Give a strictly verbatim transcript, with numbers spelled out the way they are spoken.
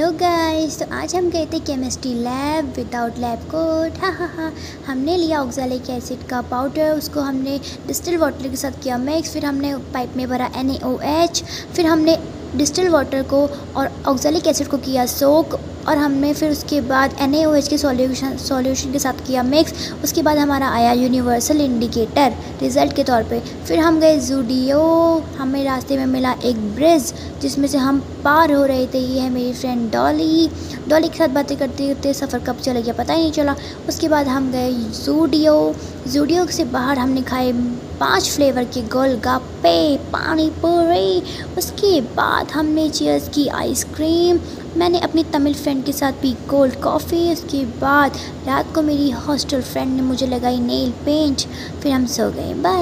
Hello guys, तो आज हम गए थे chemistry lab without lab coat. हाँ हाँ हाँ हमने लिया ऑक्सैलिक एसिड का पाउडर, उसको हमने डिस्टिल वाटर के साथ किया मिक्स। फिर हमने पाइप में भरा एन ए ओ एच, फिर हमने डिस्टिल वाटर को और ऑक्सैलिक एसिड को किया सोक, और हमने फिर उसके बाद एन ए ओ एच के सॉल्यूशन सॉल्यूशन के साथ किया मिक्स। उसके बाद हमारा आया यूनिवर्सल इंडिकेटर रिज़ल्ट के तौर पे। फिर हम गए ज़ूडियो, हमें रास्ते में मिला एक ब्रिज जिसमें से हम पार हो रहे थे। ये है मेरी फ्रेंड डॉली। डॉली के साथ बातें करते करते सफ़र कब चला गया पता ही नहीं चला। उसके बाद हम गए ज़ूडियो। ज़ूडियो से बाहर हमने खाए पांच फ्लेवर के गोलगप्पे, पानी पूरी। उसके बाद हमने चीयर्स की आइसक्रीम। मैंने अपनी तमिल फ्रेंड के साथ पी कोल्ड कॉफ़ी। उसके बाद रात को मेरी हॉस्टल फ्रेंड ने मुझे लगाई नेल पेंट। फिर हम सो गए। बाय।